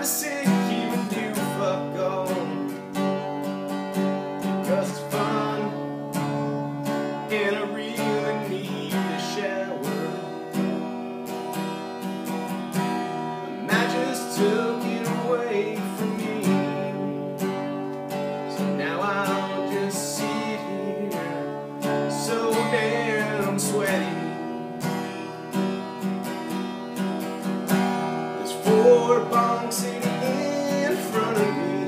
sick even you fuck on, because it's fun and I really need a shower. The mattress took it away from me, so now I'll just sit here so damn sweaty. There's 4 bunks sitting in front of me,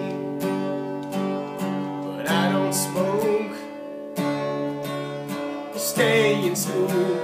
but I don't smoke. Stay in school.